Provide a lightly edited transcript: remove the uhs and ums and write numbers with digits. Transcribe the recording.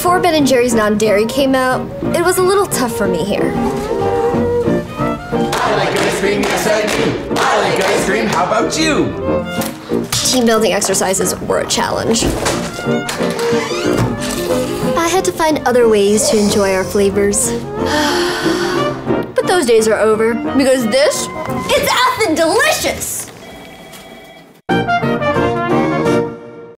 Before Ben & Jerry's non-dairy came out, it was a little tough for me here. I like ice cream, yes I do. I like ice cream, how about you? Team building exercises were a challenge. I had to find other ways to enjoy our flavors. But those days are over, because this, it's effing delicious!